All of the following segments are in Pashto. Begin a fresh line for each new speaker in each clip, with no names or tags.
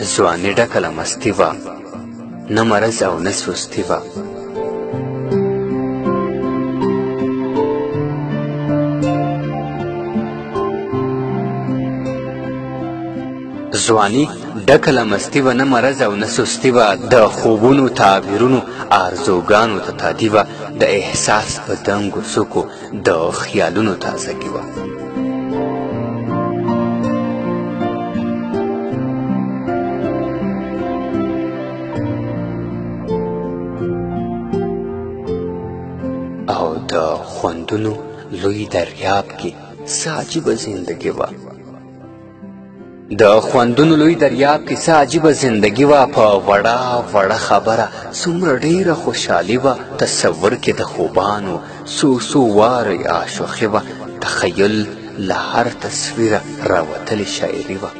ځواني ډکه له مستي وه، نه مرض او نه سستي وه. ځواني ډکه له مستي وه، نه مرض او نه سستي وه. د خوبونو تعبیرونو آرزوګانو ته تادي وه، د احساس په دنګو څوکو د خیالونو تازګي وه. او د خوندونو لوی دریاب کې څه عجیبه زندګي وه. د خوندونو لوی دریاب کې څه عجیبه زندګي وه. په وړه وړه خبره څومره ډېره خوشحالي وه. تصور کې د خوبانو څو واره عاشقي وه. تخیل له هر تصویره راوتلې شاعري وه.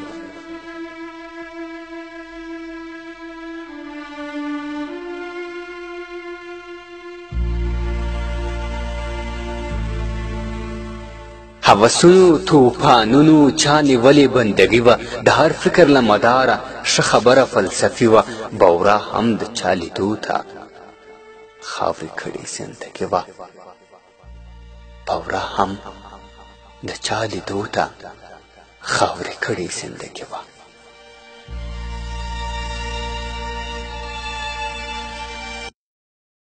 هوسونو توپانونو چا نیولې بندګي وه. د هر فکر له مداره ښه خبره فلسفي وه. بورا هم د چا لیدو ته خاورې کړې زندګي وه. بورا هم د چا لیدو ته خاورې کړې زندګي وه.